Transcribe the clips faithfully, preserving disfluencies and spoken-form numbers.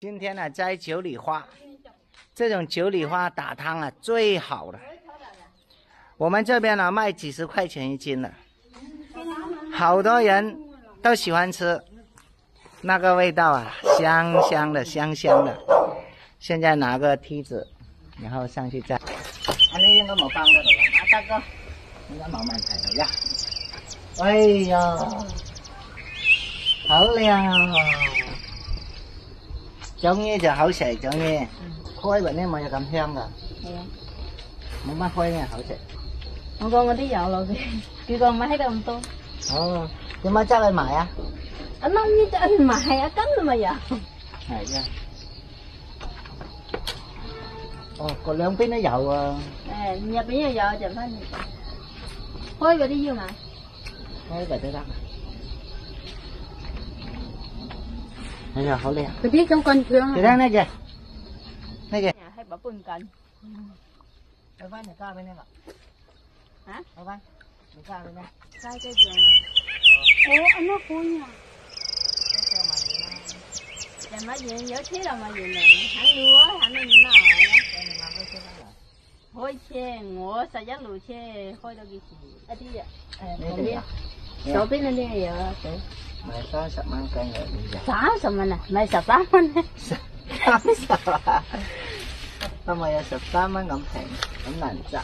今天呢摘九里花，这种九里花打汤啊最好了。我们这边呢卖几十块钱一斤的，好多人都喜欢吃，那个味道啊香香的香香的。现在拿个梯子，然后上去摘。อันนี้ยังก็หมอฟังได้หรอมาตักก็นี่ก็หมอมันใส่เลย呀。哎呀，好靚啊！種嘢就好食，種嘢開雲咧冇有咁香噶。係啊，冇乜開嘅好食。 我講嗰啲有咯，佢講買得咁多。 哦，點解執去買啊？ 啊，諗住執去買啊，根都咪有。 係啊。哦，個兩邊都有啊。 誒，入邊又有，就翻嚟。開嗰啲要買。 開嗰啲得。哎呀，好靚！ 嗰啲咁棍香啊！ 你睇呢隻，呢隻。 係把半斤。 老闆，你加俾呢個？啊？老闆，你加俾呢？ 加這個。哦，咁多款啊！ 這個買完啦。 就買完有車就買完嚟，肯要啊，肯定唔鬧啊！ 你買開車翻嚟？ 開車，我十一路車開到幾時？一啲啊，誒， 呢啲啊？ 左邊嗰啲係有啊。 賣三十蚊斤嘅呢隻。 三十蚊啊？唔係十三蚊咧。 三十啊？都咪有十三蚊咁平，咁難執。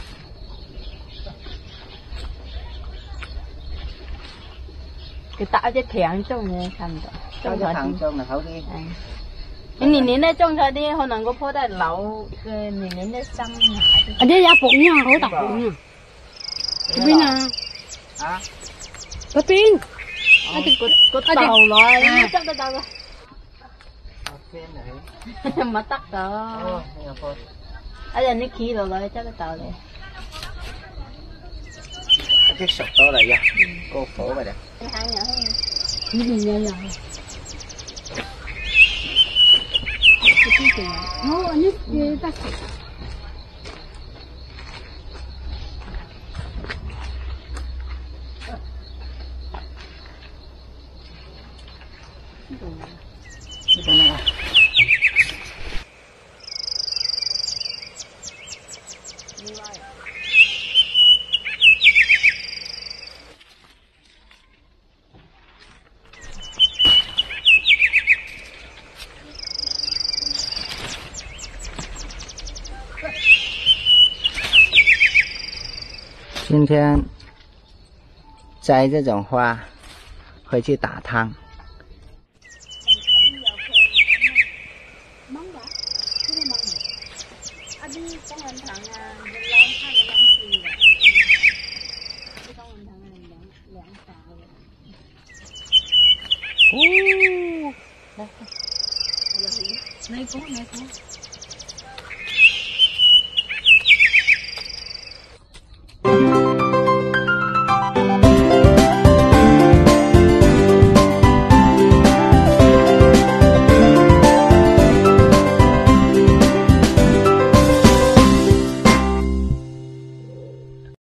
佢打隻強種嘅差唔多。 打隻強種咪好啲。 你年年咧種咗啲，可能嗰棵都係老嘅，年年都生下啲。 啊，啲有本啊，好大本啊！嗰邊啊？ 啊？ 嗰邊？ 啊隻個個頭來，執得到㗎。 我邊嚟？ 唔得㗎。 哦，呢個棵。 啊人啲企落來執得到你。 一啲熟咗嚟呀，過火㗎咋？ 你睇有冇？ 呢邊也有。 嗰啲仲有。 哦，呢啲得。 呢個呢？今天摘这种花回去打汤。哦，来， 你講你講。